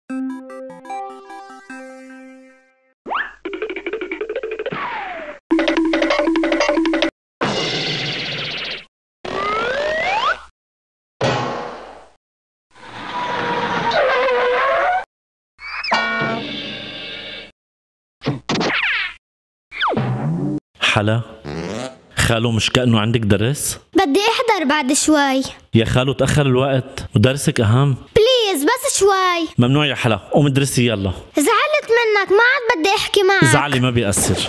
حلا خالو، مش كأنه عندك درس؟ بدي احضر بعد شوي. يا خالو تأخر الوقت ودرسك أهم. بليز بس شوي. ممنوع يا حلا، قوم ادرسي يلا. زعلت منك، ما عاد بدي احكي معك. زعلي ما بيأثر.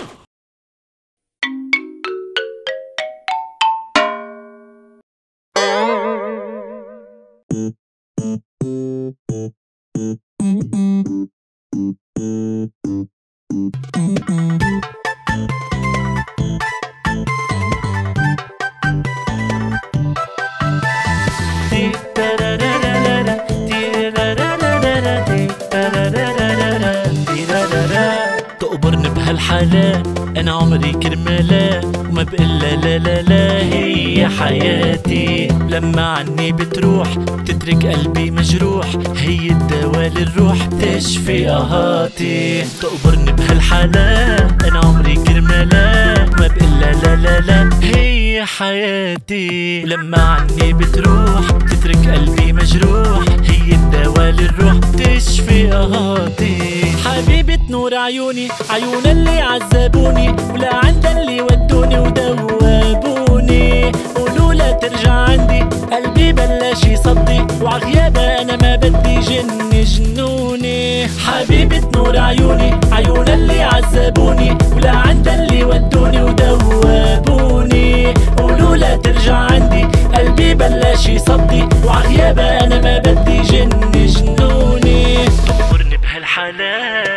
تقبرني بهالحالة، أنا عمري كرمالها وما بقلها لا لا لا. هي حياتي لما عني بتروح، بتترك قلبي مجروح. هي الدواء للروح بتشفي قهاتي. تقبرني بهالحالة، أنا عمري كرمالها وما بقلها لا لا لا. هي حياتي لما عني بتروح، بتترك قلبي مجروح. هي الدواء للروح بتشفي قهاتي. حبيبة نور عيوني، عيون اللي عذبوني، ولا عند اللي ودوني ودوبوني. قولوا لا ترجع عندي، قلبي بلش يصدي، وعغيابها انا ما بدي جن جنوني. حبيبة نور عيوني، عيون اللي عذبوني، ولا عند اللي ودوني ودوبوني. قولوا لا ترجع عندي، قلبي بلش يصدي، وعغيابها انا ما بدي جن جنوني. تقبرني بهالحالات.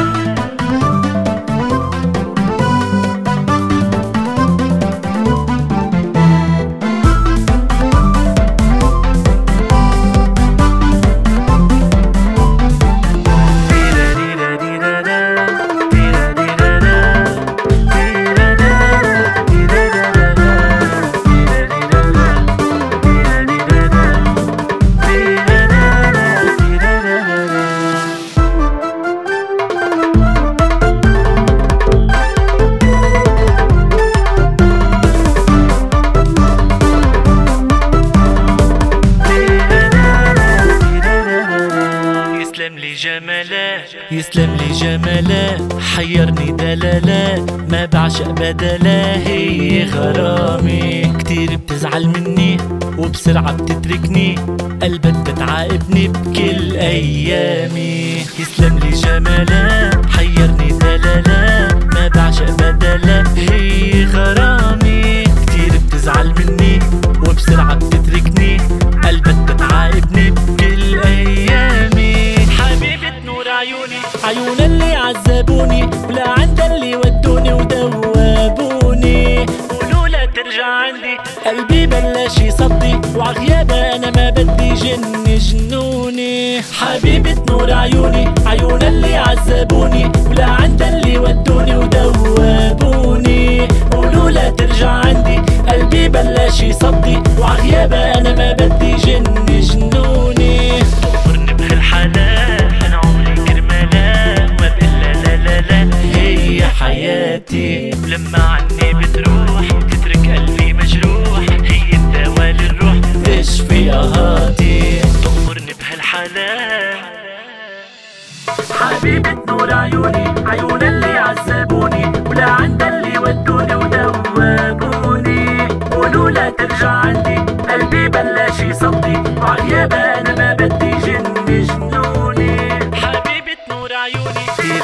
يسلم لي جماله، حيرني دلاله، ما بعشق بدلا. هي غرامي كتير بتزعل مني، وبسرعة بتتركني، قلبها بتعاقبني بكل أيامي. يسلم لي جماله، حيرني دلاله، ما بعشق بدلا. هي غرامي كتير بتزعل مني، وبسرعة بتتركني، قلبها بتعاقبني بكل أيامي. حبيبة نور عيوني، عيون اللي عذبوني، ولا عند اللي ودوني ودوبوني. قولوا لا ترجع عندي، قلبي بلش يصدي، وعغيابها انا ما بدي جن جنوني. حبيبة نور عيوني، عيون اللي عذبوني، ولا عند اللي ودوني ودوبوني. قولوا لا ترجع عندي، قلبي بلش يصدي، وعغيابها انا ما بدي جن جنوني. تقبرني بهالحالات، انا عمري كرمالها وما بقلها لا لا لا. هي حياتي لما عني بتروح، تترك قلبي مجروح. هي الدواء للروح تشفي قهاتي. تقبرني بهالحالات. حبيبة نور عيوني، عيون اللي عذبوني، ولا عند اللي ودوني ودوبوني. قولوا لا ترجع عندي، قلبي بلش يصدي، وعغيابها انا ما بدي جن جنوني. حبيبة نور عيوني.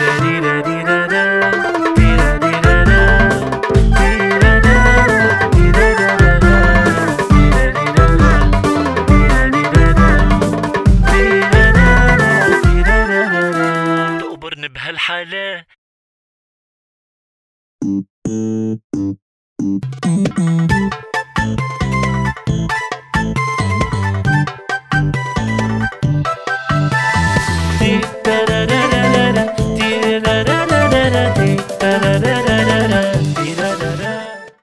تقبرني بهالحالة.